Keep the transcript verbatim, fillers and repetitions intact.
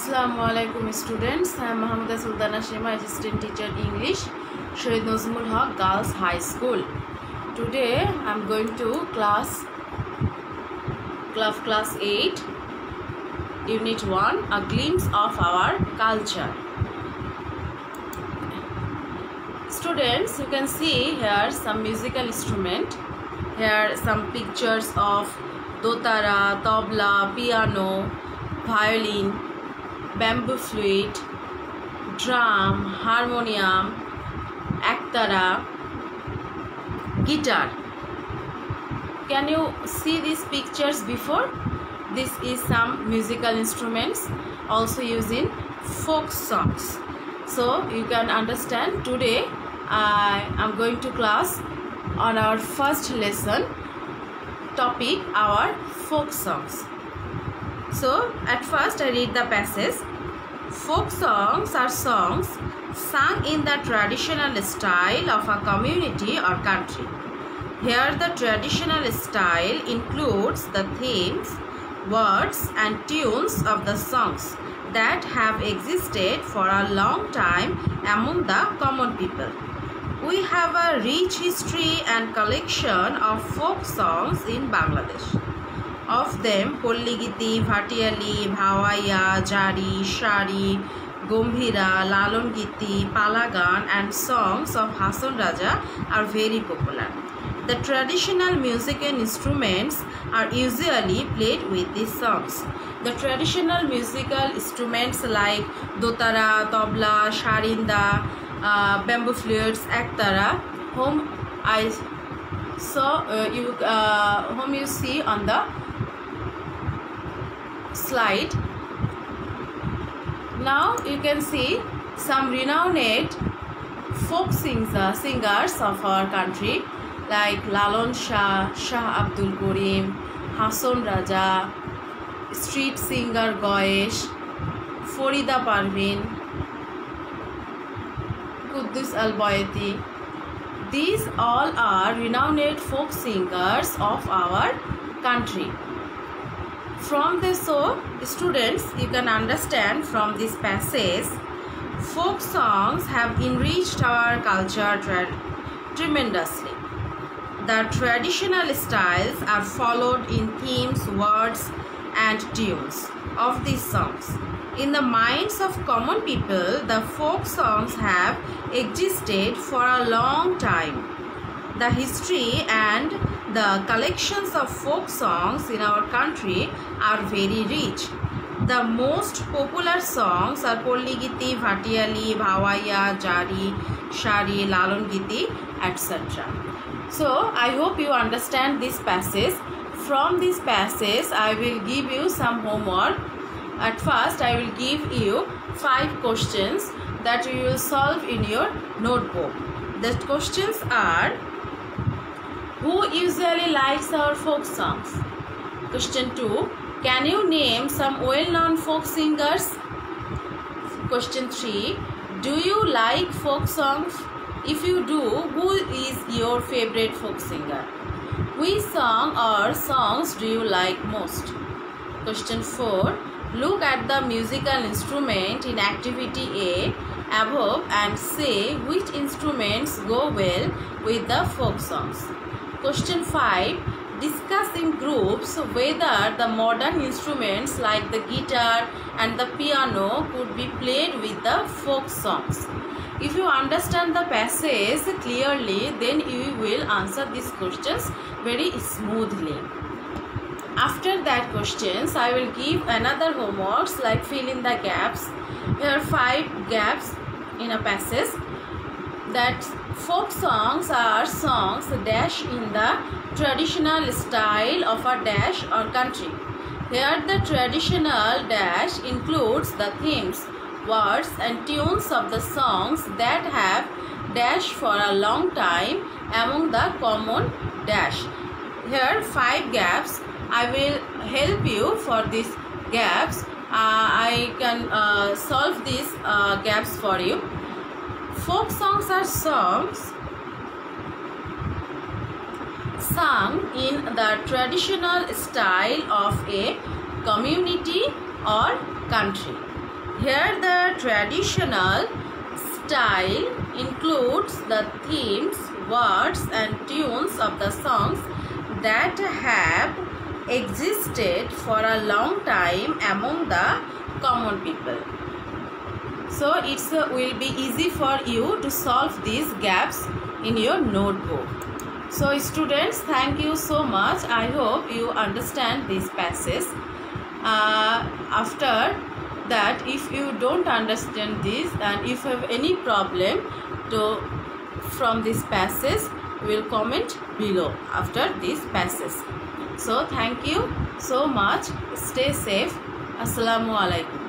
Assalamualaikum students. I am Mohammada Sultana Shema, assistant teacher English, Shahid Nazmul Haq Girls High School. Today I am going to class class class eight, unit one, a glimpse of our culture. Students, you can see here some musical instrument. Here some pictures of dotara, tabla, piano, violin, bamboo flute, drum, harmonium, ektara, guitar. Can you see these pictures before? This is some musical instruments also used in folk songs. So you can understand today I am going to class on our first lesson topic, our folk songs. So at first I read the passage. Folk songs are songs sung in the traditional style of a community or country. Here the traditional style includes the themes, words and tunes of the songs that have existed for a long time among the common people. We have a rich history and collection of folk songs in Bangladesh. Of them, Polli Giti, Bhatiyali, Bhawaiya, Jari, Shari, Gombhira, Lalon Giti, Palagan and songs of Hasan Raja are very popular. The traditional music and instruments are usually played with these songs. The traditional musical instruments like dotara, tabla, sharinda, uh, bamboo flutes, ektara, whom I saw uh, you uh, whom you see on the slide. Now you can see some renowned folk singers, singers of our country like Lalon Shah, Shah Abdul Karim, Hasan Raja, street singer Goyesh, Farida Parveen, Quddus Al-Bayati. These all are renowned folk singers of our country. From this, so students, you can understand from this passage, folk songs have enriched our culture tre tremendously. The traditional styles are followed in themes, words and tunes of these songs. In the minds of common people, the folk songs have existed for a long time. The history and the collections of folk songs in our country are very rich. The most popular songs are Polli Giti, Bhatiyali, Bhawaiya, Jari, Shari, Lalon Giti, et cetera. So I hope you understand this passage. From this passage, I will give you some homework. At first, I will give you five questions that you will solve in your notebook. The questions are: who usually likes our folk songs? Question two. Can you name some well-known folk singers? Question three. Do you like folk songs? If you do, who is your favorite folk singer? Which song or songs do you like most? Question four. Look at the musical instrument in activity A above and say which instruments go well with the folk songs. Question five. Discuss in groups whether the modern instruments like the guitar and the piano could be played with the folk songs. If you understand the passage clearly, then you will answer these questions very smoothly. After that questions, I will give another homeworks like fill in the gaps. Here are five gaps in a passage. That folk songs are songs dash in the traditional style of a dash or country. Here the traditional dash includes the themes, words and tunes of the songs that have dash for a long time among the common dash. Here five gaps. I will help you for these gaps. Uh, I can uh, solve these uh, gaps for you. Folk songs are songs sung in the traditional style of a community or country. Here the traditional style includes the themes, words and tunes of the songs that have existed for a long time among the common people. So it uh, will be easy for you to solve these gaps in your notebook. So students, thank you so much. I hope you understand this passage. Uh, after that, if you don't understand this and if you have any problem to from this passage, will comment below after this passage. So thank you so much. Stay safe. Assalamu alaikum.